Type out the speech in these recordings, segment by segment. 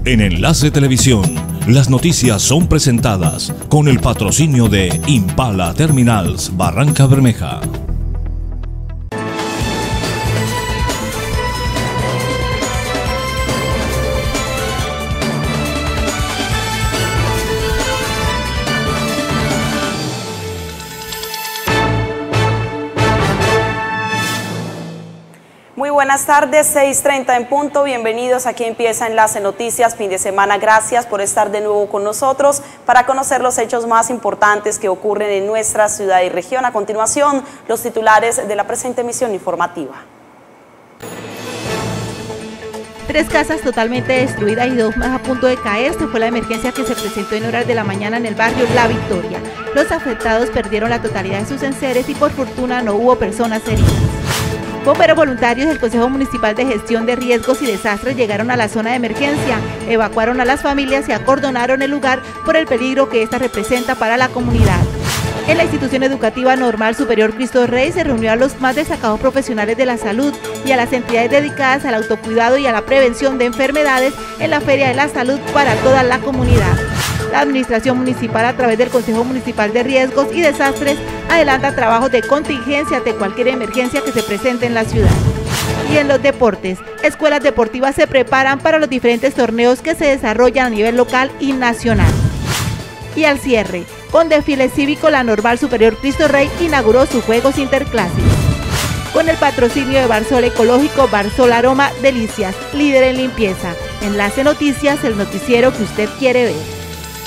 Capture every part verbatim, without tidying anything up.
En Enlace Televisión, las noticias son presentadas con el patrocinio de Impala Terminals Barranca Bermeja. Muy buenas tardes, seis treinta en punto, bienvenidos, aquí empieza Enlace Noticias, fin de semana, gracias por estar de nuevo con nosotros para conocer los hechos más importantes que ocurren en nuestra ciudad y región. A continuación, los titulares de la presente emisión informativa. Tres casas totalmente destruidas y dos más a punto de caerse fue la emergencia que se presentó en horas de la mañana en el barrio La Victoria. Los afectados perdieron la totalidad de sus enseres y por fortuna no hubo personas heridas. Bomberos voluntarios del Consejo Municipal de Gestión de Riesgos y Desastres llegaron a la zona de emergencia, evacuaron a las familias y acordonaron el lugar por el peligro que esta representa para la comunidad. En la institución educativa Normal Superior Cristo Rey se reunió a los más destacados profesionales de la salud y a las entidades dedicadas al autocuidado y a la prevención de enfermedades en la Feria de la Salud para toda la comunidad. La administración municipal, a través del Consejo Municipal de Riesgos y Desastres, adelanta trabajos de contingencia ante cualquier emergencia que se presente en la ciudad. Y en los deportes, escuelas deportivas se preparan para los diferentes torneos que se desarrollan a nivel local y nacional. Y al cierre, con desfile cívico, la Normal Superior Cristo Rey inauguró sus Juegos Interclases. Con el patrocinio de Barsol Ecológico, Barsol Aroma Delicias, líder en limpieza. Enlace Noticias, el noticiero que usted quiere ver.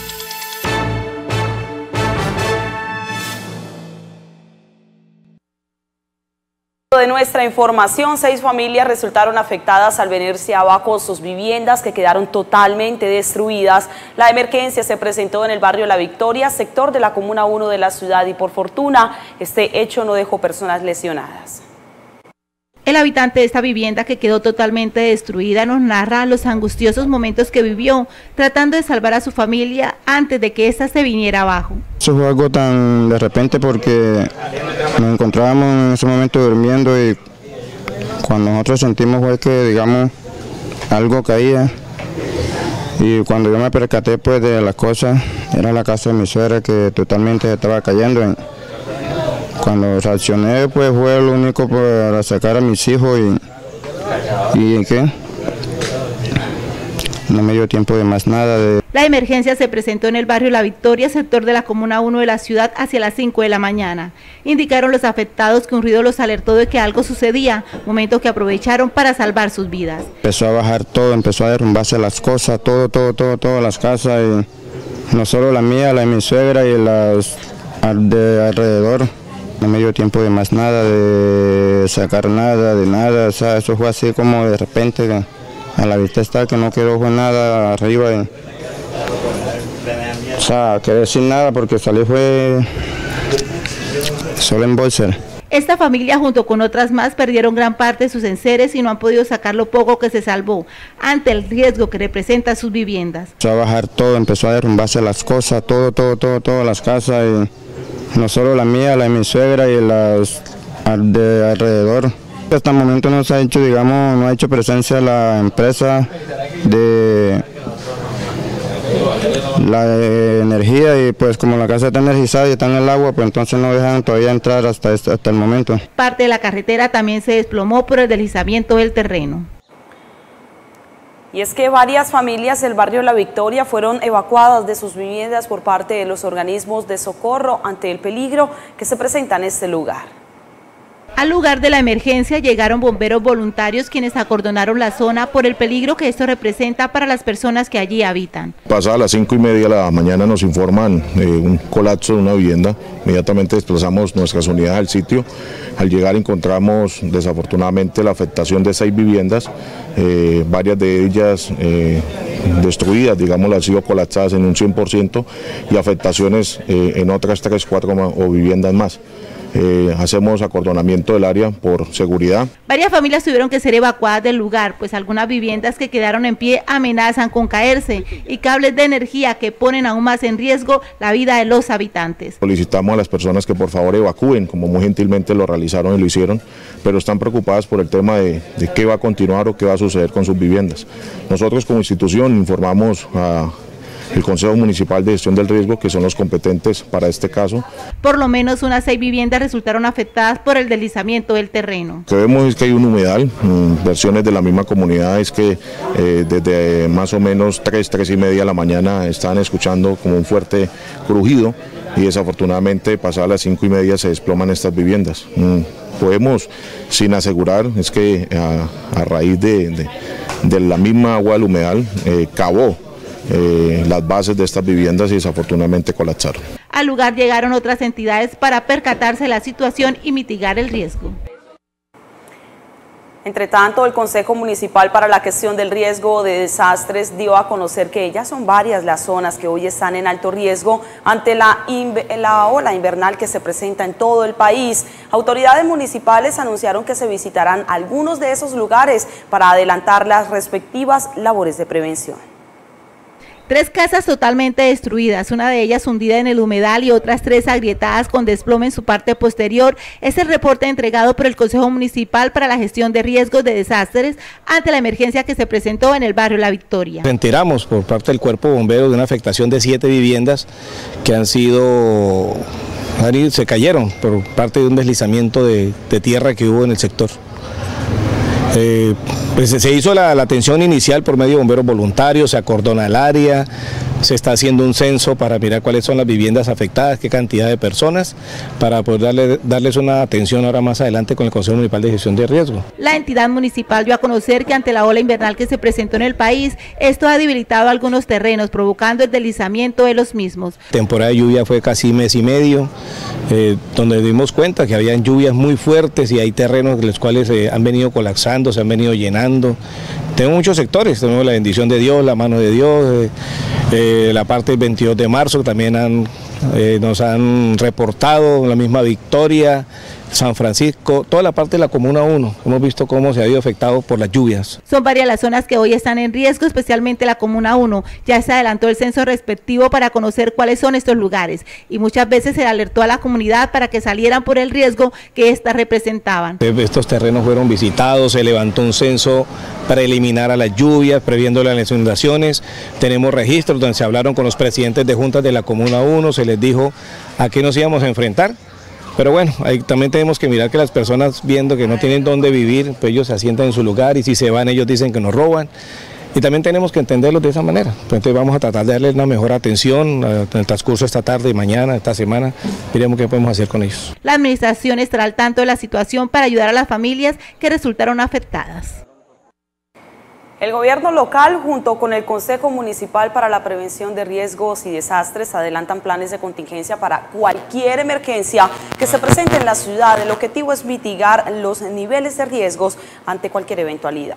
De nuestra información, seis familias resultaron afectadas al venirse abajo sus viviendas que quedaron totalmente destruidas. La emergencia se presentó en el barrio La Victoria, sector de la Comuna uno de la ciudad, y por fortuna este hecho no dejó personas lesionadas. El habitante de esta vivienda que quedó totalmente destruida nos narra los angustiosos momentos que vivió tratando de salvar a su familia antes de que ésta se viniera abajo. Eso fue algo tan de repente porque nos encontrábamos en ese momento durmiendo y cuando nosotros sentimos fue que, digamos, algo caía y cuando yo me percaté pues de las cosas, era la casa de mi suegra que totalmente estaba cayendo. En, Cuando reaccioné, pues fue lo único para sacar a mis hijos y, y ¿qué? No me dio tiempo de más nada. De... La emergencia se presentó en el barrio La Victoria, sector de la Comuna uno de la ciudad, hacia las cinco de la mañana. Indicaron los afectados que un ruido los alertó de que algo sucedía, momento que aprovecharon para salvar sus vidas. Empezó a bajar todo, empezó a derrumbarse las cosas, todo, todo, todo, todas las casas, y no solo la mía, la de mi suegra y las de alrededor. No me dio tiempo de más nada, de sacar nada, de nada, o sea, eso fue así como de repente, a la vista está que no quedó fue nada arriba, y, o sea, quedé sin nada porque salí fue solo en bolsa. Esta familia junto con otras más perdieron gran parte de sus enseres y no han podido sacar lo poco que se salvó ante el riesgo que representa sus viviendas. Empezó a bajar todo, empezó a derrumbarse las cosas, todo, todo, todo, todas las casas, y no solo la mía, la de mi suegra y las de alrededor. Hasta el momento no se ha hecho, digamos, no ha hecho presencia la empresa de la de energía y pues como la casa está energizada y está en el agua, pues entonces no dejan todavía entrar hasta, este, hasta el momento. Parte de la carretera también se desplomó por el deslizamiento del terreno. Y es que varias familias del barrio La Victoria fueron evacuadas de sus viviendas por parte de los organismos de socorro ante el peligro que se presenta en este lugar. Al lugar de la emergencia llegaron bomberos voluntarios quienes acordonaron la zona por el peligro que esto representa para las personas que allí habitan. Pasadas las cinco y media de la mañana nos informan eh, un colapso de una vivienda, inmediatamente desplazamos nuestras unidades al sitio. Al llegar encontramos desafortunadamente la afectación de seis viviendas, eh, varias de ellas eh, destruidas, digamos, han sido colapsadas en un cien por ciento y afectaciones eh, en otras tres, cuatro o viviendas más. eh, hacemos acordonamiento del área por seguridad. Varias familias tuvieron que ser evacuadas del lugar, pues algunas viviendas que quedaron en pie amenazan con caerse y cables de energía que ponen aún más en riesgo la vida de los habitantes. Solicitamos a las personas que por favor evacúen, como muy gentilmente lo realizaron y lo hicieron, pero están preocupadas por el tema de, de qué va a continuar o qué va a suceder con sus viviendas. Nosotros como institución informamos a el Consejo Municipal de Gestión del Riesgo, que son los competentes para este caso. Por lo menos unas seis viviendas resultaron afectadas por el deslizamiento del terreno. Lo que vemos es que hay un humedal, versiones de la misma comunidad es que eh, desde más o menos tres, tres y media de la mañana están escuchando como un fuerte crujido y desafortunadamente pasadas las cinco y media se desploman estas viviendas. Podemos, sin asegurar, es que a, a raíz de, de, de la misma agua del humedal eh, cavó Eh, las bases de estas viviendas y desafortunadamente colapsaron. Al lugar llegaron otras entidades para percatarse de la situación y mitigar el riesgo. Entre tanto, el Consejo Municipal para la Gestión del Riesgo de Desastres dio a conocer que ya son varias las zonas que hoy están en alto riesgo ante la, la ola invernal que se presenta en todo el país. Autoridades municipales anunciaron que se visitarán algunos de esos lugares para adelantar las respectivas labores de prevención. Tres casas totalmente destruidas, una de ellas hundida en el humedal y otras tres agrietadas con desplome en su parte posterior. Es el reporte entregado por el Consejo Municipal para la Gestión de Riesgos de Desastres ante la emergencia que se presentó en el barrio La Victoria. Nos enteramos por parte del Cuerpo de Bomberos de una afectación de siete viviendas que han sido, se cayeron por parte de un deslizamiento de, de tierra que hubo en el sector. Eh, pues se hizo la, la atención inicial por medio de bomberos voluntarios, se acordona el área, se está haciendo un censo para mirar cuáles son las viviendas afectadas, qué cantidad de personas, para poder darle, darles una atención ahora más adelante con el Consejo Municipal de Gestión de Riesgo. La entidad municipal dio a conocer que ante la ola invernal que se presentó en el país, esto ha debilitado algunos terrenos, provocando el deslizamiento de los mismos. La temporada de lluvia fue casi mes y medio, eh, donde dimos cuenta que habían lluvias muy fuertes y hay terrenos de los cuales eh, han venido colapsando, se han venido llenando. Tenemos muchos sectores, tenemos la bendición de Dios, la mano de Dios, eh, eh, la parte del veintidós de marzo también han, eh, nos han reportado, la misma Victoria, San Francisco, toda la parte de la Comuna uno, hemos visto cómo se ha ido afectado por las lluvias. Son varias las zonas que hoy están en riesgo, especialmente la Comuna uno. Ya se adelantó el censo respectivo para conocer cuáles son estos lugares y muchas veces se alertó a la comunidad para que salieran por el riesgo que éstas representaban. Estos terrenos fueron visitados, se levantó un censo para eliminar a las lluvias, previendo las inundaciones. Tenemos registros donde se hablaron con los presidentes de juntas de la Comuna uno, se les dijo a qué nos íbamos a enfrentar. Pero bueno, ahí también tenemos que mirar que las personas viendo que no tienen dónde vivir, pues ellos se asientan en su lugar y si se van ellos dicen que nos roban. Y también tenemos que entenderlos de esa manera. Entonces vamos a tratar de darles una mejor atención en el transcurso de esta tarde y mañana, esta semana, miremos qué podemos hacer con ellos. La administración estará al tanto de la situación para ayudar a las familias que resultaron afectadas. El gobierno local, junto con el Consejo Municipal para la Prevención de Riesgos y Desastres, adelantan planes de contingencia para cualquier emergencia que se presente en la ciudad. El objetivo es mitigar los niveles de riesgos ante cualquier eventualidad.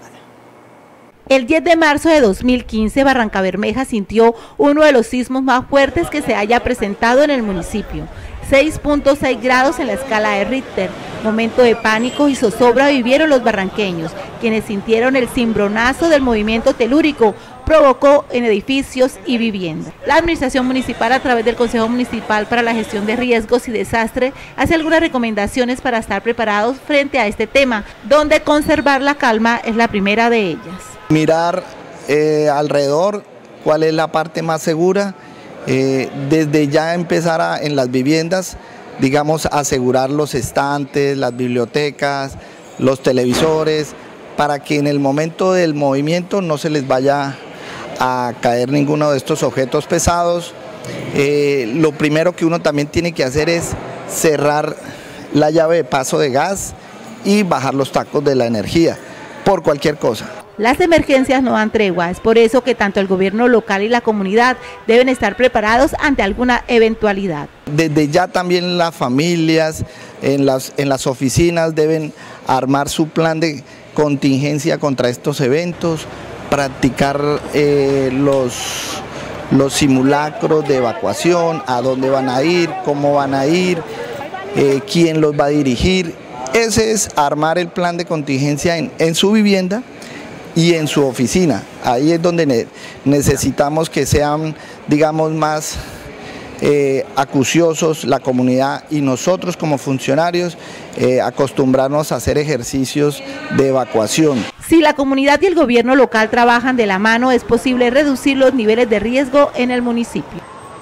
El diez de marzo de dos mil quince, Barrancabermeja sintió uno de los sismos más fuertes que se haya presentado en el municipio. seis punto seis grados en la escala de Richter. Momento de pánico y zozobra vivieron los barranqueños, quienes sintieron el cimbronazo del movimiento telúrico, provocó en edificios y viviendas. La administración municipal, a través del Consejo Municipal para la Gestión de Riesgos y Desastres, hace algunas recomendaciones para estar preparados frente a este tema, donde conservar la calma es la primera de ellas. Mirar eh, alrededor cuál es la parte más segura, eh, desde ya empezar a, en las viviendas, digamos, asegurar los estantes, las bibliotecas, los televisores, para que en el momento del movimiento no se les vaya a caer ninguno de estos objetos pesados. Eh, lo primero que uno también tiene que hacer es cerrar la llave de paso de gas y bajar los tacos de la energía, por cualquier cosa. Las emergencias no dan tregua, es por eso que tanto el gobierno local y la comunidad deben estar preparados ante alguna eventualidad. Desde ya también las familias en las, en las oficinas deben armar su plan de contingencia contra estos eventos, practicar eh, los, los simulacros de evacuación, a dónde van a ir, cómo van a ir, eh, quién los va a dirigir. Ese es armar el plan de contingencia en, en su vivienda y en su oficina. Ahí es donde ne necesitamos que sean, digamos, más eh, acuciosos la comunidad y nosotros como funcionarios eh, acostumbrarnos a hacer ejercicios de evacuación. Si la comunidad y el gobierno local trabajan de la mano, es posible reducir los niveles de riesgo en el municipio.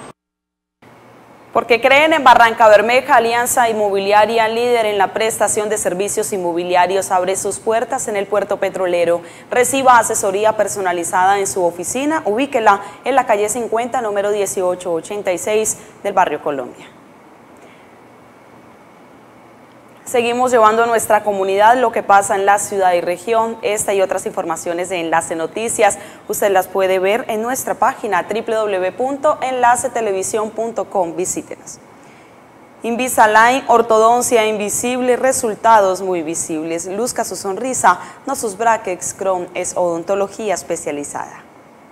Porque creen en Barrancabermeja, Alianza Inmobiliaria, líder en la prestación de servicios inmobiliarios, abre sus puertas en el puerto petrolero. Reciba asesoría personalizada en su oficina, ubíquela en la calle cincuenta, número dieciocho ochenta y seis del barrio Colombia. Seguimos llevando a nuestra comunidad lo que pasa en la ciudad y región. Esta y otras informaciones de Enlace Noticias, usted las puede ver en nuestra página doble u doble u doble u punto enlace televisión punto com. Visítenos. Invisalign, ortodoncia invisible, resultados muy visibles. Luzca su sonrisa, no sus brackets. Chrome es odontología especializada.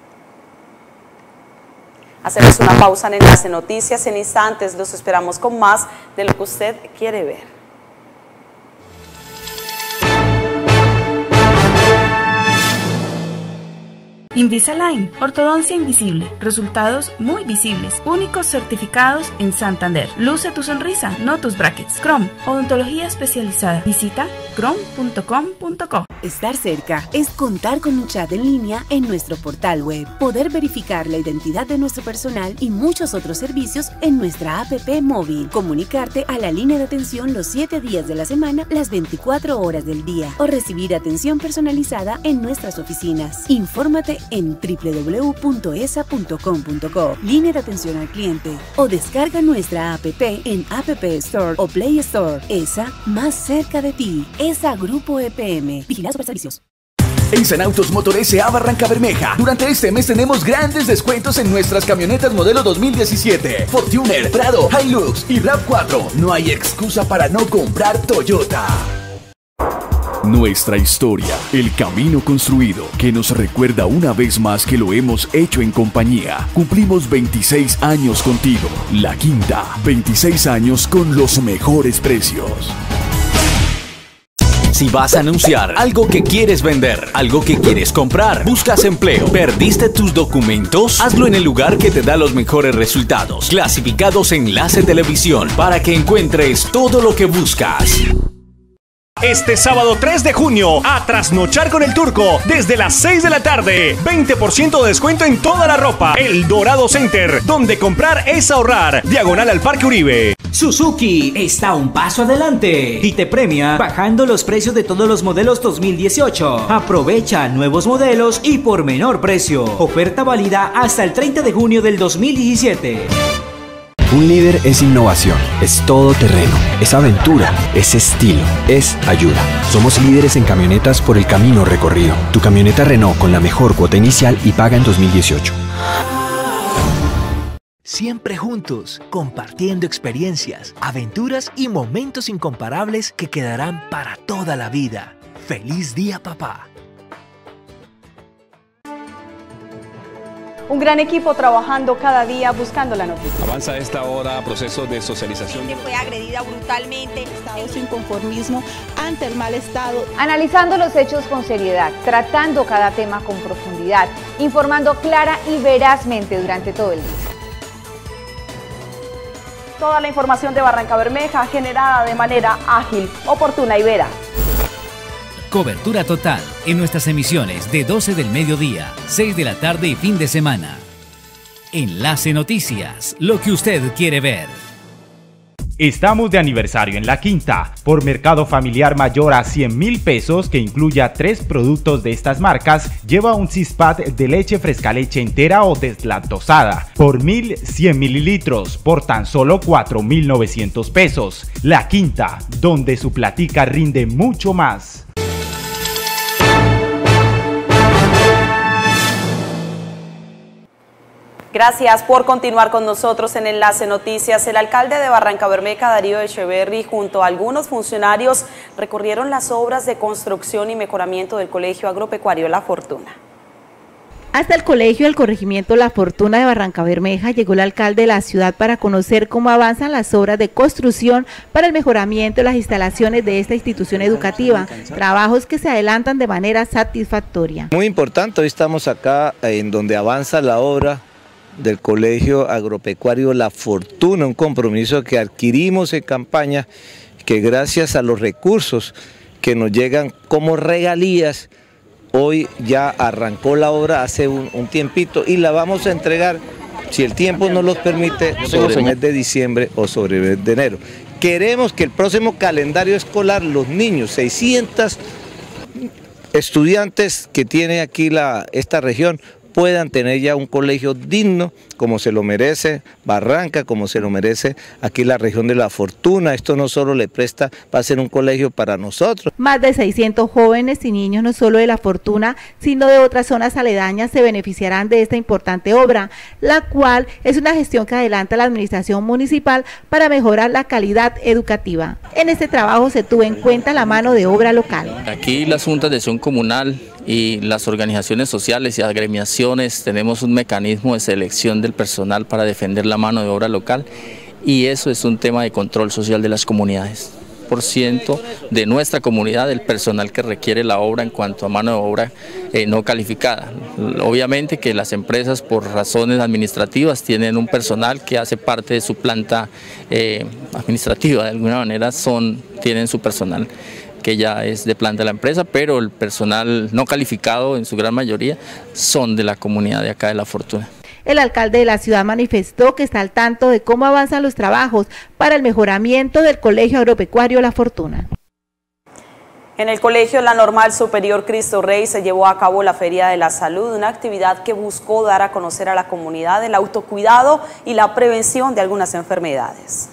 Hacemos una pausa en Enlace Noticias. En instantes los esperamos con más de lo que usted quiere ver. Invisalign, ortodoncia invisible, resultados muy visibles, únicos certificados en Santander. Luce tu sonrisa, no tus brackets. Chrome, odontología especializada. Visita chrome punto com punto co. Estar cerca es contar con un chat en línea en nuestro portal web, poder verificar la identidad de nuestro personal y muchos otros servicios en nuestra app móvil, comunicarte a la línea de atención los siete días de la semana, las veinticuatro horas del día, o recibir atención personalizada en nuestras oficinas. Infórmate en doble u doble u doble u punto e s a punto com punto co, línea de atención al cliente, o descarga nuestra app en App Store o Play Store. E S A, más cerca de ti. E S A Grupo E P M. Vigilado Superservicios. En San Autos Motor S A Barrancabermeja, durante este mes tenemos grandes descuentos en nuestras camionetas modelo dos mil diecisiete, Fortuner, Prado, Hilux y RAV cuatro. No hay excusa para no comprar Toyota. Nuestra historia, el camino construido, que nos recuerda una vez más que lo hemos hecho en compañía. Cumplimos veintiséis años contigo. La Quinta, veintiséis años con los mejores precios. Si vas a anunciar algo que quieres vender, algo que quieres comprar, buscas empleo, perdiste tus documentos, hazlo en el lugar que te da los mejores resultados. Clasificados Enlace Televisión, para que encuentres todo lo que buscas. Este sábado tres de junio, a trasnochar con el Turco, desde las seis de la tarde. veinte por ciento de descuento en toda la ropa. El Dorado Center, donde comprar es ahorrar. Diagonal al Parque Uribe. Suzuki está un paso adelante y te premia bajando los precios de todos los modelos dos mil dieciocho. Aprovecha nuevos modelos y por menor precio. Oferta válida hasta el treinta de junio del dos mil diecisiete. Un líder es innovación, es todoterreno, es aventura, es estilo, es ayuda. Somos líderes en camionetas por el camino recorrido. Tu camioneta Renault con la mejor cuota inicial y paga en dos mil dieciocho. Siempre juntos, compartiendo experiencias, aventuras y momentos incomparables que quedarán para toda la vida. ¡Feliz día, papá! Un gran equipo trabajando cada día buscando la noticia. Avanza a esta hora proceso de socialización. Fue agredida brutalmente. Estado sin conformismo ante el mal estado. Analizando los hechos con seriedad, tratando cada tema con profundidad, informando clara y verazmente durante todo el día. Toda la información de Barrancabermeja generada de manera ágil, oportuna y veraz. Cobertura total en nuestras emisiones de doce del mediodía, seis de la tarde y fin de semana. Enlace Noticias, lo que usted quiere ver. Estamos de aniversario en La Quinta. Por mercado familiar mayor a cien mil pesos, que incluya tres productos de estas marcas, lleva un Cispat de leche fresca leche entera o deslactosada por mil cien mililitros por tan solo cuatro mil novecientos pesos. La Quinta, donde su platica rinde mucho más. Gracias por continuar con nosotros en Enlace Noticias. El alcalde de Barrancabermeja, Darío Echeverry, junto a algunos funcionarios, recorrieron las obras de construcción y mejoramiento del Colegio Agropecuario La Fortuna. Hasta el colegio del corregimiento La Fortuna de Barrancabermeja llegó el alcalde de la ciudad para conocer cómo avanzan las obras de construcción para el mejoramiento de las instalaciones de esta institución educativa, trabajos que se adelantan de manera satisfactoria. Muy importante, hoy estamos acá en donde avanza la obra del Colegio Agropecuario La Fortuna, un compromiso que adquirimos en campaña, que gracias a los recursos que nos llegan como regalías, hoy ya arrancó la obra hace un, un tiempito y la vamos a entregar, si el tiempo nos lo permite, sobre el mes de diciembre o sobre el mes de enero. Queremos que el próximo calendario escolar los niños, seiscientos estudiantes que tiene aquí la, esta región, puedan tener ya un colegio digno, como se lo merece Barranca, como se lo merece aquí la región de La Fortuna. Esto no solo le presta, va a ser un colegio para nosotros. Más de seiscientos jóvenes y niños, no solo de La Fortuna, sino de otras zonas aledañas, se beneficiarán de esta importante obra, la cual es una gestión que adelanta la administración municipal para mejorar la calidad educativa. En este trabajo se tuvo en cuenta la mano de obra local. Aquí las juntas de acción comunal y las organizaciones sociales y agremiaciones tenemos un mecanismo de selección del personal para defender la mano de obra local, y eso es un tema de control social de las comunidades. Por ciento de nuestra comunidad el personal que requiere la obra en cuanto a mano de obra eh, no calificada. Obviamente que las empresas por razones administrativas tienen un personal que hace parte de su planta eh, administrativa, de alguna manera son, tienen su personal que ya es de planta de la empresa, pero el personal no calificado en su gran mayoría son de la comunidad de acá de La Fortuna. El alcalde de la ciudad manifestó que está al tanto de cómo avanzan los trabajos para el mejoramiento del Colegio Agropecuario La Fortuna. En el Colegio La Normal Superior Cristo Rey se llevó a cabo la Feria de la Salud, una actividad que buscó dar a conocer a la comunidad el autocuidado y la prevención de algunas enfermedades.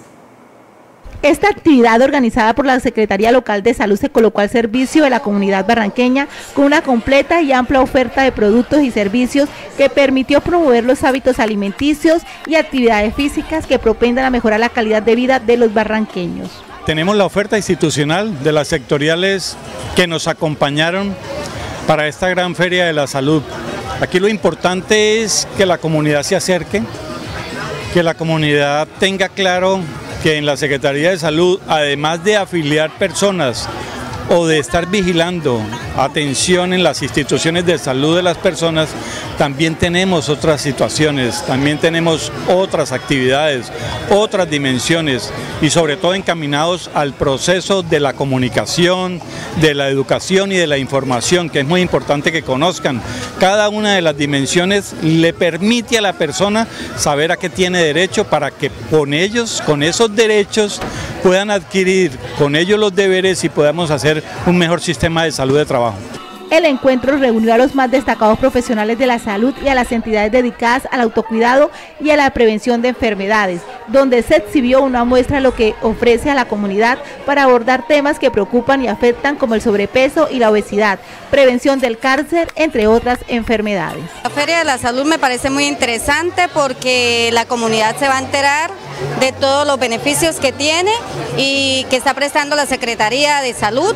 Esta actividad, organizada por la Secretaría Local de Salud, se colocó al servicio de la comunidad barranqueña con una completa y amplia oferta de productos y servicios que permitió promover los hábitos alimenticios y actividades físicas que propendan a mejorar la calidad de vida de los barranqueños. Tenemos la oferta institucional de las sectoriales que nos acompañaron para esta gran Feria de la Salud. Aquí lo importante es que la comunidad se acerque, que la comunidad tenga claro que en la Secretaría de Salud, además de afiliar personas o de estar vigilando atención en las instituciones de salud de las personas, también tenemos otras situaciones, también tenemos otras actividades, otras dimensiones y sobre todo encaminados al proceso de la comunicación, de la educación y de la información, que es muy importante que conozcan. Cada una de las dimensiones le permite a la persona saber a qué tiene derecho para que con ellos, con esos derechos, puedan adquirir con ellos los deberes y podamos hacer un mejor sistema de salud de trabajo. El encuentro reunió a los más destacados profesionales de la salud y a las entidades dedicadas al autocuidado y a la prevención de enfermedades, donde se exhibió una muestra de lo que ofrece a la comunidad para abordar temas que preocupan y afectan como el sobrepeso y la obesidad, prevención del cáncer, entre otras enfermedades. La Feria de la Salud me parece muy interesante porque la comunidad se va a enterar de todos los beneficios que tiene y que está prestando la Secretaría de Salud.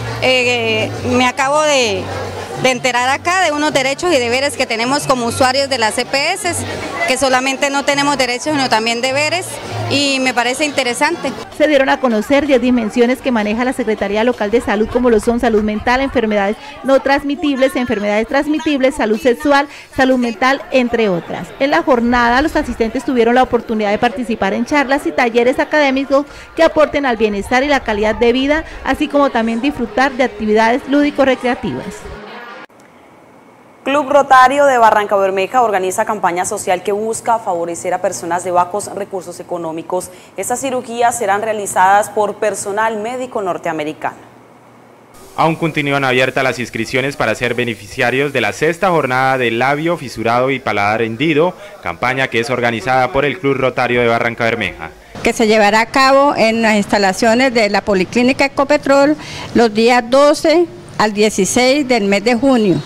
Eh, me acabo de, de enterar acá de unos derechos y deberes que tenemos como usuarios de las E P S, que solamente no tenemos derechos sino también deberes, y me parece interesante. Se dieron a conocer diez dimensiones que maneja la Secretaría Local de Salud, como lo son salud mental, enfermedades no transmitibles, enfermedades transmitibles, salud sexual, salud mental, entre otras. En la jornada, los asistentes tuvieron la oportunidad de participar en charlas y talleres académicos que aporten al bienestar y la calidad de vida, así como también disfrutar de actividades lúdico-recreativas. Club Rotario de Barrancabermeja organiza campaña social que busca favorecer a personas de bajos recursos económicos. Estas cirugías serán realizadas por personal médico norteamericano. Aún continúan abiertas las inscripciones para ser beneficiarios de la sexta jornada de labio, fisurado y paladar hendido, campaña que es organizada por el Club Rotario de Barrancabermeja, que se llevará a cabo en las instalaciones de la Policlínica Ecopetrol los días doce al dieciséis del mes de junio.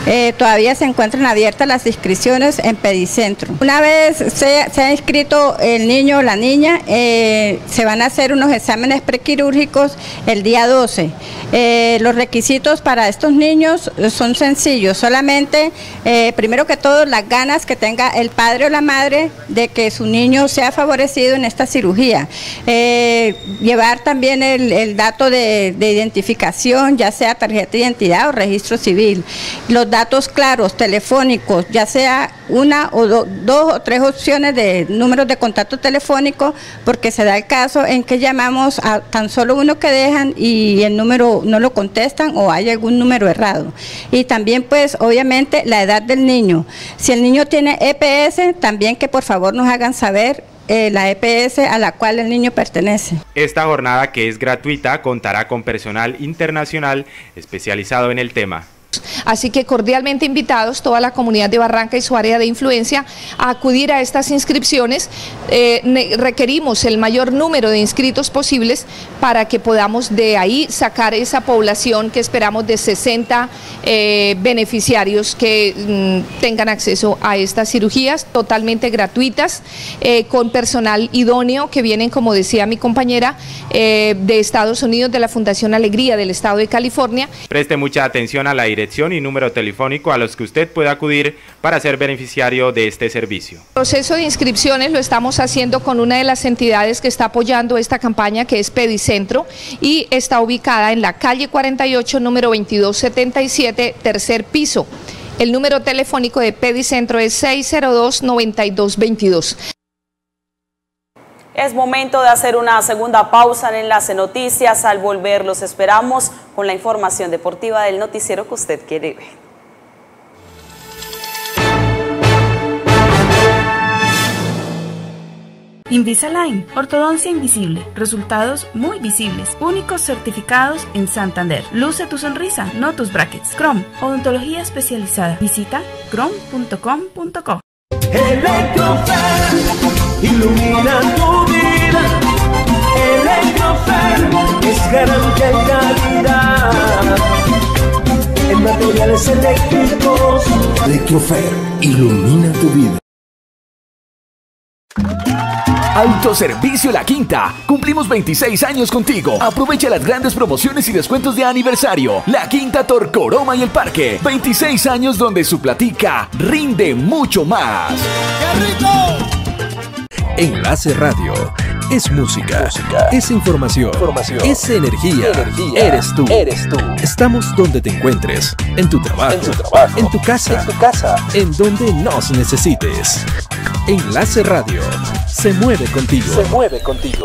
eh, todavía se encuentran abiertas las inscripciones en Pedicentro. Una vez se, se ha inscrito el niño o la niña, eh, se van a hacer unos exámenes prequirúrgicos el día doce. Eh, los requisitos para estos niños son sencillos, solamente, eh, primero que todo, las ganas que tenga el padre o la madre de que su niño sea favorecido en esta cirugía. Eh, llevar también el, el dato de, de identificación, ya sea tarjeta de identidad o registro civil. Los datos claros, telefónicos, ya sea una o do, dos o tres opciones de números de contacto telefónico, porque se da el caso en que llamamos a tan solo uno que dejan y el número no lo contestan o hay algún número errado. Y también pues obviamente la edad del niño. Si el niño tiene E P S, también que por favor nos hagan saber eh, la E P S a la cual el niño pertenece. Esta jornada, que es gratuita, contará con personal internacional especializado en el tema. Así que cordialmente invitados toda la comunidad de Barranca y su área de influencia a acudir a estas inscripciones. Eh, requerimos el mayor número de inscritos posibles para que podamos de ahí sacar esa población que esperamos de sesenta eh, beneficiarios que mm, tengan acceso a estas cirugías totalmente gratuitas, eh, con personal idóneo que vienen, como decía mi compañera, eh, de Estados Unidos, de la Fundación Alegría del Estado de California. Preste mucha atención a la dirección y número telefónico a los que usted puede acudir para ser beneficiario de este servicio. El proceso de inscripciones lo estamos haciendo con una de las entidades que está apoyando esta campaña, que es Pedicentro, y está ubicada en la calle cuarenta y ocho, número veintidós setenta y siete, tercer piso. El número telefónico de Pedicentro es seis cero dos, noventa y dos veintidós. Es momento de hacer una segunda pausa en Enlace Noticias. Al volver los esperamos con la información deportiva del noticiero que usted quiere ver. Invisalign, ortodoncia invisible, resultados muy visibles, únicos certificados en Santander. Luce tu sonrisa, no tus brackets. Chrome, odontología especializada. Visita chrome punto com punto co. Electrofer, ilumina tu vida. Electrofer es garantía y calidad en materiales eléctricos. Electrofer, ilumina tu vida. Autoservicio La Quinta. Cumplimos veintiséis años contigo. Aprovecha las grandes promociones y descuentos de aniversario. La Quinta Torcoroma y el Parque. veintiséis años donde su platica rinde mucho más. ¡Qué rico! Enlace Radio. Es música, música. Es información, información. Es energía. energía. Eres tú. Eres tú. Estamos donde te encuentres. En tu trabajo. En tu trabajo. En tu casa. En tu casa. En donde nos necesites. Enlace Radio. Se mueve contigo. Se mueve contigo.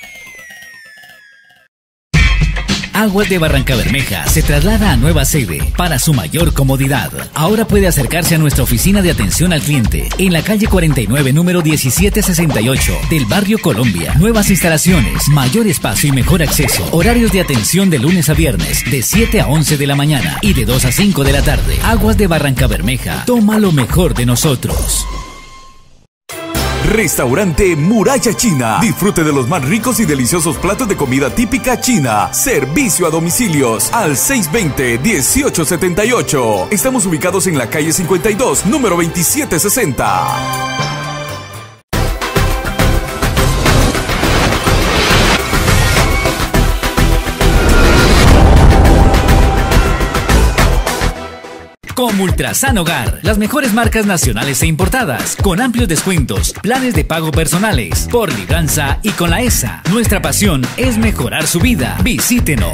Aguas de Barrancabermeja se traslada a nueva sede para su mayor comodidad. Ahora puede acercarse a nuestra oficina de atención al cliente en la calle cuarenta y nueve, número diecisiete sesenta y ocho del barrio Colombia. Nuevas instalaciones, mayor espacio y mejor acceso. Horarios de atención de lunes a viernes de siete a once de la mañana y de dos a cinco de la tarde. Aguas de Barrancabermeja. Toma lo mejor de nosotros. Restaurante Muralla China. Disfrute de los más ricos y deliciosos platos de comida típica china. Servicio a domicilios al seis veinte, dieciocho setenta y ocho. Estamos ubicados en la calle cincuenta y dos, número veintisiete sesenta. Como Ultrasan Hogar, las mejores marcas nacionales e importadas, con amplios descuentos, planes de pago personales, por libranza y con la E S A. Nuestra pasión es mejorar su vida. Visítenos.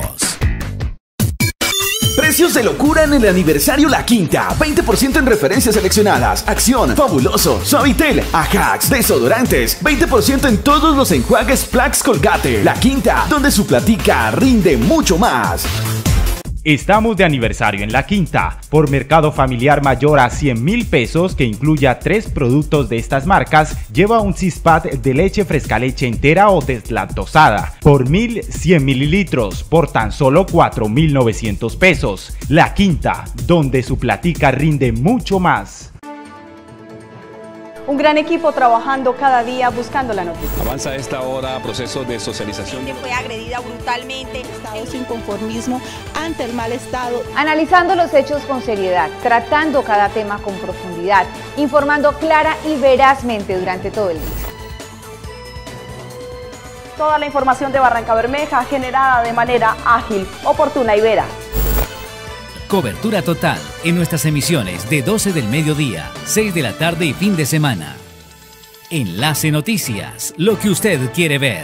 Precios de locura en el aniversario La Quinta. veinte por ciento en referencias seleccionadas. Acción, Fabuloso, Suavitel, Ajax, desodorantes. veinte por ciento en todos los enjuagues Plax Colgate. La Quinta, donde su platica rinde mucho más. Estamos de aniversario en La Quinta. Por mercado familiar mayor a cien mil pesos, que incluya tres productos de estas marcas, lleva un Cispat de leche fresca leche entera o deslactosada por mil cien mililitros por tan solo cuatro mil novecientos pesos. La Quinta, donde su platica rinde mucho más. Un gran equipo trabajando cada día buscando la noticia. Avanza a esta hora proceso de socialización. Fue agredida brutalmente. Estados inconformismo ante el mal estado. Analizando los hechos con seriedad, tratando cada tema con profundidad, informando clara y verazmente durante todo el día. Toda la información de Barrancabermeja generada de manera ágil, oportuna y veraz. Cobertura total en nuestras emisiones de doce del mediodía, seis de la tarde y fin de semana. Enlace Noticias, lo que usted quiere ver.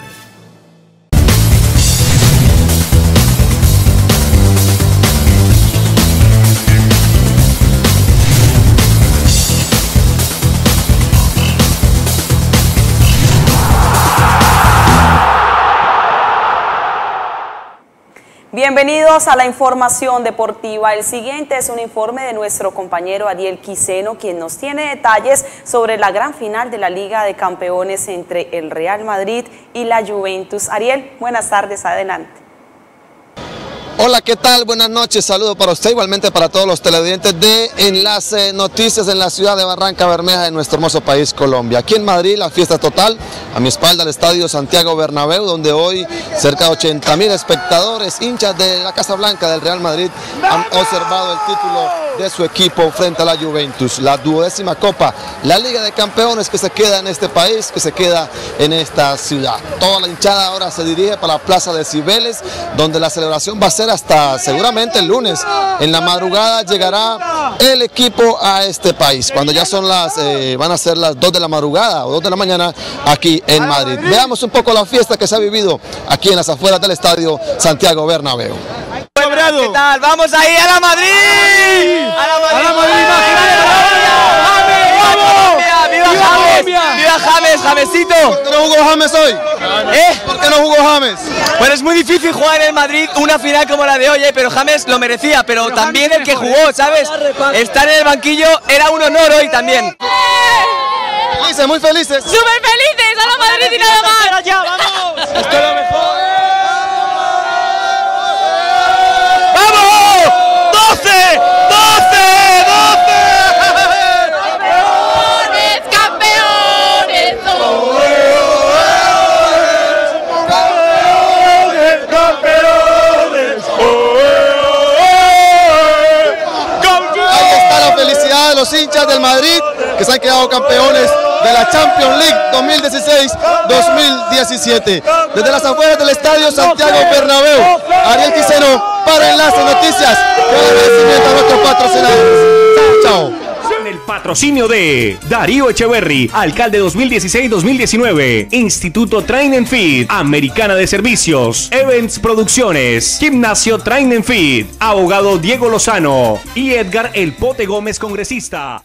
Bienvenidos a la información deportiva. El siguiente es un informe de nuestro compañero Ariel Quiseno, quien nos tiene detalles sobre la gran final de la Liga de Campeones entre el Real Madrid y la Juventus. Ariel, buenas tardes, adelante. Hola, ¿qué tal? Buenas noches, saludo para usted, igualmente para todos los televidentes de Enlace Noticias en la ciudad de Barrancabermeja, de nuestro hermoso país Colombia. Aquí en Madrid, la fiesta total, a mi espalda el estadio Santiago Bernabéu, donde hoy cerca de ochenta mil espectadores, hinchas de la Casa Blanca del Real Madrid, han observado el título de su equipo frente a la Juventus, la duodécima Copa, la Liga de Campeones que se queda en este país, que se queda en esta ciudad. Toda la hinchada ahora se dirige para la Plaza de Cibeles, donde la celebración va a ser hasta seguramente el lunes. En la madrugada llegará el equipo a este país, cuando ya son las, eh, van a ser las dos de la madrugada o dos de la mañana aquí en Madrid. Veamos un poco la fiesta que se ha vivido aquí en las afueras del estadio Santiago Bernabéu. ¿Qué tal? ¡Vamos ahí a la Madrid! ¡A la Madrid! ¡A la Madrid! ¡Viva James! ¡Viva James! ¡Jamesito! ¿Por qué no jugó James hoy? ¿Eh? ¿Por qué no jugó James? Bueno, es muy difícil jugar en el Madrid una final como la de hoy, ¿eh? Pero James lo merecía, pero, pero también el que jugó, ¿sabes? Estar en el banquillo era un honor hoy también. Felices, muy felices. ¡Súper felices! ¡A la Madrid y nada más! ¡Ya, vamos! ¡Esto es lo mejor! ¡doce! ¡doce! ¡doce! ¡Campeones! ¡Campeones! ¡Campeones! ¡Campeones! Ahí está la felicidad de los hinchas del Madrid, que se han quedado campeones de la Champions League dos mil dieciséis dos mil diecisiete. Desde las afueras del estadio Santiago Bernabéu, Ariel Quiseno para Enlace Noticias. Un agradecimiento a nuestros patrocinadores. Chao. Con el patrocinio de Darío Echeverry, alcalde dos mil dieciséis dos mil diecinueve, Instituto Train and Fit, Americana de Servicios, Events Producciones, Gimnasio Train and Fit, abogado Diego Lozano y Edgar El Pote Gómez, congresista.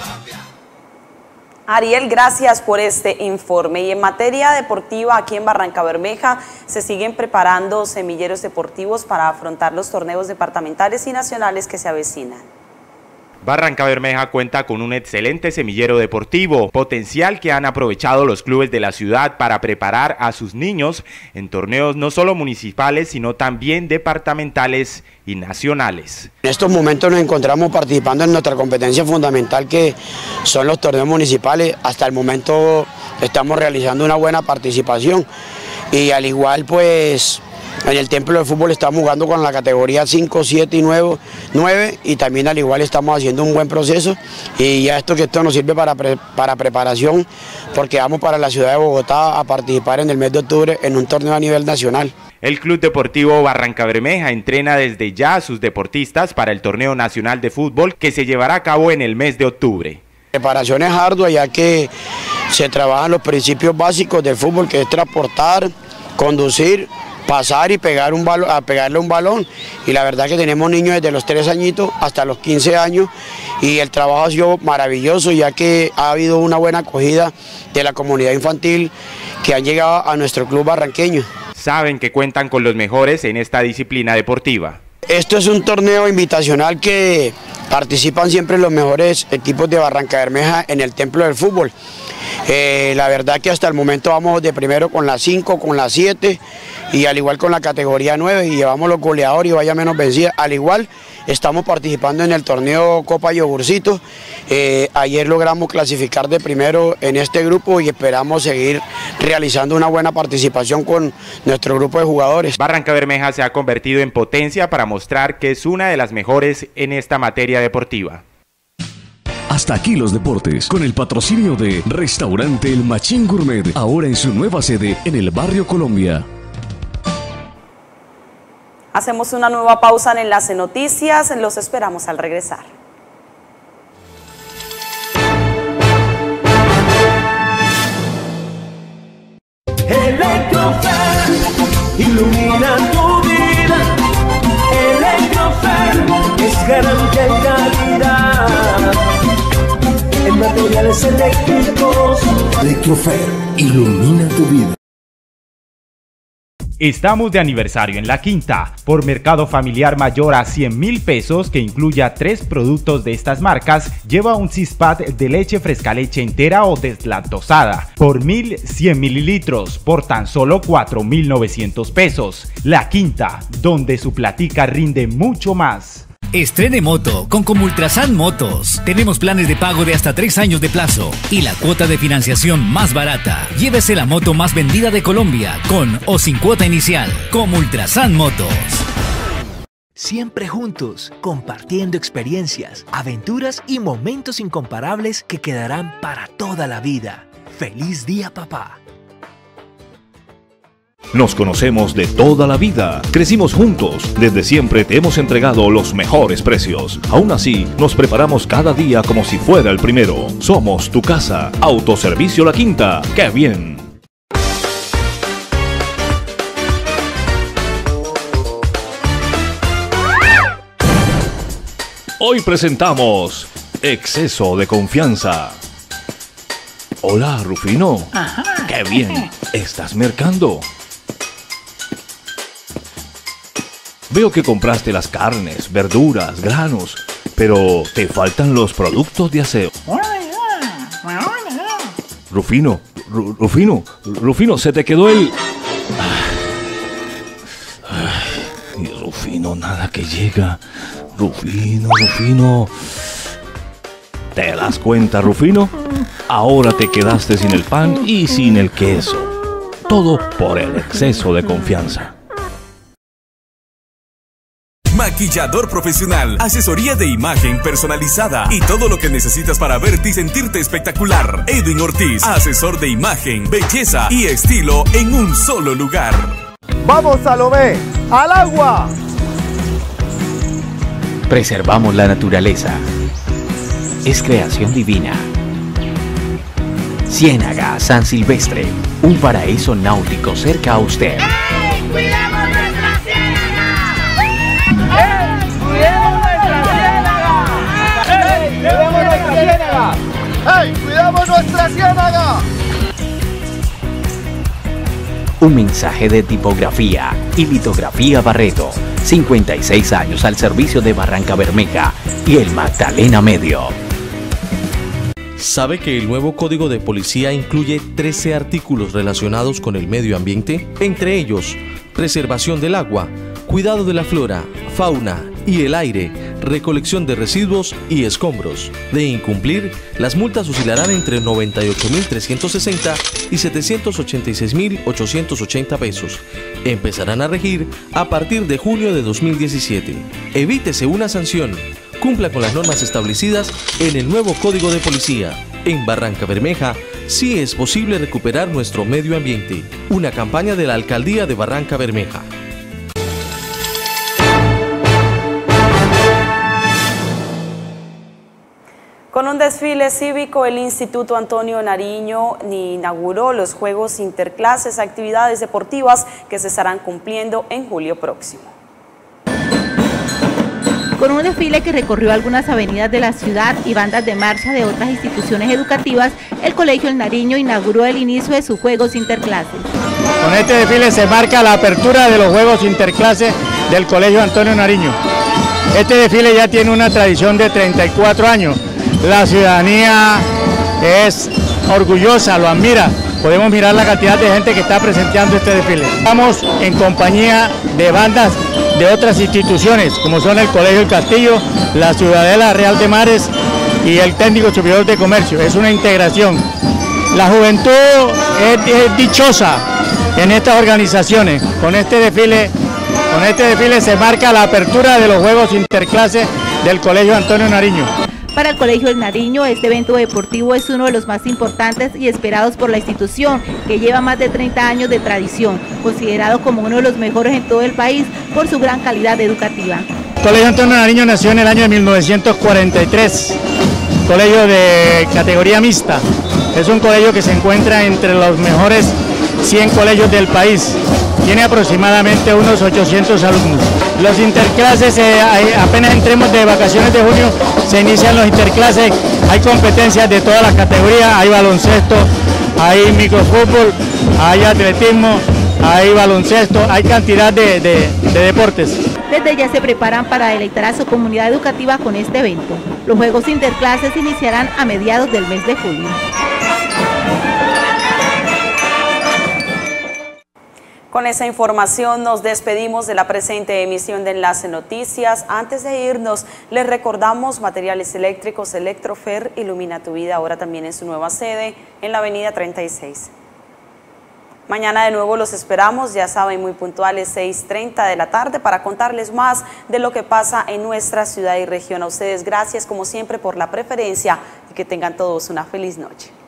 Ariel, gracias por este informe. Y en materia deportiva, aquí en Barrancabermeja se siguen preparando semilleros deportivos para afrontar los torneos departamentales y nacionales que se avecinan. Barrancabermeja cuenta con un excelente semillero deportivo, potencial que han aprovechado los clubes de la ciudad para preparar a sus niños en torneos no solo municipales, sino también departamentales y nacionales. En estos momentos nos encontramos participando en nuestra competencia fundamental, que son los torneos municipales. Hasta el momento estamos realizando una buena participación y al igual pues en el Templo de Fútbol estamos jugando con la categoría cinco, siete y nueve y también al igual estamos haciendo un buen proceso, y ya esto que esto nos sirve para, pre, para preparación, porque vamos para la ciudad de Bogotá a participar en el mes de octubre en un torneo a nivel nacional. El Club Deportivo Barrancabermeja entrena desde ya a sus deportistas para el Torneo Nacional de Fútbol que se llevará a cabo en el mes de octubre. La preparación es ardua, ya que se trabajan los principios básicos del fútbol, que es transportar, conducir, pasar y pegar un balón, a pegarle un balón, y la verdad que tenemos niños desde los tres añitos hasta los quince años, y el trabajo ha sido maravilloso, ya que ha habido una buena acogida de la comunidad infantil que han llegado a nuestro club barranqueño. Saben que cuentan con los mejores en esta disciplina deportiva. Esto es un torneo invitacional que participan siempre los mejores equipos de Barrancabermeja en el Templo del Fútbol. Eh, la verdad que hasta el momento vamos de primero con la cinco, con la siete y al igual con la categoría nueve y llevamos los goleadores y vaya menos vencida. Al igual estamos participando en el torneo Copa Yogurcito. Eh, ayer logramos clasificar de primero en este grupo y esperamos seguir realizando una buena participación con nuestro grupo de jugadores. Barranca Bermeja se ha convertido en potencia para mostrar que es una de las mejores en esta materia deportiva. Hasta aquí los deportes, con el patrocinio de Restaurante El Machín Gourmet, ahora en su nueva sede en el barrio Colombia. Hacemos una nueva pausa en Enlace Noticias, los esperamos al regresar. Electrofer, ilumina tu vida. Electrofer es garantía y calidad en materiales eléctricos. Electrofer, ilumina tu vida. Estamos de aniversario en La Quinta. Por mercado familiar mayor a cien mil pesos, que incluya tres productos de estas marcas, lleva un Cispat de leche fresca leche entera o deslactosada por mil cien mililitros por tan solo cuatro mil novecientos pesos. La Quinta, donde su platica rinde mucho más. Estrene moto con Comultrasan Motos. Tenemos planes de pago de hasta tres años de plazo y la cuota de financiación más barata. Llévese la moto más vendida de Colombia con o sin cuota inicial. Comultrasan Motos. Siempre juntos, compartiendo experiencias, aventuras y momentos incomparables que quedarán para toda la vida. ¡Feliz día, papá! Nos conocemos de toda la vida, crecimos juntos, desde siempre te hemos entregado los mejores precios. Aún así, nos preparamos cada día como si fuera el primero. Somos tu casa, Autoservicio La Quinta. ¡Qué bien! Hoy presentamos Exceso de Confianza. Hola, Rufino. Ajá. ¡Qué bien! ¿Estás mercando? Veo que compraste las carnes, verduras, granos, pero te faltan los productos de aseo. Rufino, Ru- Rufino, Rufino, se te quedó el... Ay, Rufino, nada que llega. Rufino, Rufino. ¿Te das cuenta, Rufino? Ahora te quedaste sin el pan y sin el queso. Todo por el exceso de confianza. Maquillador profesional, asesoría de imagen personalizada y todo lo que necesitas para verte y sentirte espectacular. Edwin Ortiz, asesor de imagen, belleza y estilo en un solo lugar. ¡Vamos, Salomé! ¡Al agua! Preservamos la naturaleza. Es creación divina. Ciénaga San Silvestre, un paraíso náutico cerca a usted. ¡Ey! ¡Cuidemos nuestra ciénaga! ¡Ey! ¡Cuidemos nuestra ciénaga! ¡Ey! ¡Cuidemos nuestra ciénaga! ¡Ey! ¡Cuidemos nuestra ciénaga! Un mensaje de tipografía y litografía Barreto. cincuenta y seis años al servicio de Barranca Bermeja y el Magdalena Medio. ¿Sabe que el nuevo Código de Policía incluye trece artículos relacionados con el medio ambiente? Entre ellos, preservación del agua, cuidado de la flora, fauna y el aire, recolección de residuos y escombros. De incumplir, las multas oscilarán entre noventa y ocho mil trescientos sesenta y setecientos ochenta y seis mil ochocientos ochenta pesos. Empezarán a regir a partir de junio de dos mil diecisiete. Evítese una sanción. Cumpla con las normas establecidas en el nuevo Código de Policía. En Barranca Bermeja, sí es posible recuperar nuestro medio ambiente. Una campaña de la Alcaldía de Barranca Bermeja. Con un desfile cívico, el Instituto Antonio Nariño inauguró los Juegos Interclases, actividades deportivas que se estarán cumpliendo en julio próximo. Con un desfile que recorrió algunas avenidas de la ciudad y bandas de marcha de otras instituciones educativas, el Colegio El Nariño inauguró el inicio de sus Juegos Interclases. Con este desfile se marca la apertura de los Juegos Interclases del Colegio Antonio Nariño. Este desfile ya tiene una tradición de treinta y cuatro años. La ciudadanía es orgullosa, lo admira, podemos mirar la cantidad de gente que está presenciando este desfile. Estamos en compañía de bandas de otras instituciones, como son el Colegio El Castillo, la Ciudadela Real de Mares y el Técnico Superior de Comercio. Es una integración. La juventud es, es dichosa en estas organizaciones. Con este desfile, con este desfile se marca la apertura de los Juegos Interclases del Colegio Antonio Nariño. Para el Colegio El Nariño, este evento deportivo es uno de los más importantes y esperados por la institución, que lleva más de treinta años de tradición, considerado como uno de los mejores en todo el país por su gran calidad educativa. El Colegio Antonio Nariño nació en el año de mil novecientos cuarenta y tres, colegio de categoría mixta. Es un colegio que se encuentra entre los mejores cien colegios del país. Tiene aproximadamente unos ochocientos alumnos. Los interclases, eh, apenas entremos de vacaciones de junio, se inician los interclases. Hay competencias de todas las categorías, hay baloncesto, hay microfútbol, hay atletismo, hay baloncesto, hay cantidad de, de, de deportes. Desde ya se preparan para deleitar a su comunidad educativa con este evento. Los Juegos Interclases iniciarán a mediados del mes de julio. Con esa información nos despedimos de la presente emisión de Enlace Noticias. Antes de irnos, les recordamos Materiales Eléctricos Electrofer ilumina tu vida, ahora también en su nueva sede en la avenida treinta y seis. Mañana de nuevo los esperamos, ya saben, muy puntuales, seis treinta de la tarde, para contarles más de lo que pasa en nuestra ciudad y región. A ustedes gracias como siempre por la preferencia y que tengan todos una feliz noche.